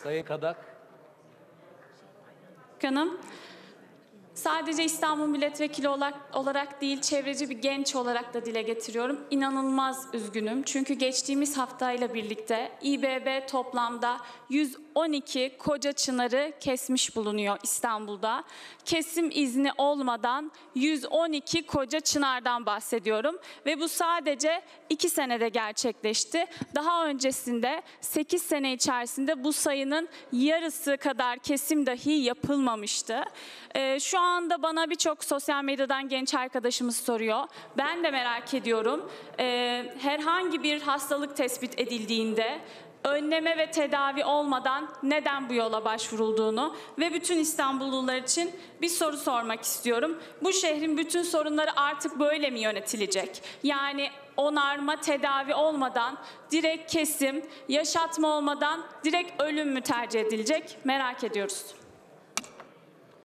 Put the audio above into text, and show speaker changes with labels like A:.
A: Sayın Kadak.
B: Başkanım, sadece İstanbul Milletvekili olarak değil, çevreci bir genç olarak da dile getiriyorum. İnanılmaz üzgünüm. Çünkü geçtiğimiz haftayla birlikte İBB toplamda 112 koca çınarı kesmiş bulunuyor İstanbul'da. Kesim izni olmadan 112 koca çınardan bahsediyorum. Ve bu sadece 2 senede gerçekleşti. Daha öncesinde 8 sene içerisinde bu sayının yarısı kadar kesim dahi yapılmamıştı. Şu anda bana birçok sosyal medyadan genç arkadaşımız soruyor. Ben de merak ediyorum. Herhangi bir hastalık tespit edildiğinde önleme ve tedavi olmadan neden bu yola başvurulduğunu ve bütün İstanbullular için bir soru sormak istiyorum. Bu şehrin bütün sorunları artık böyle mi yönetilecek? Yani onarma, tedavi olmadan direkt kesim, yaşatma olmadan direkt ölüm mü tercih edilecek? Merak ediyoruz.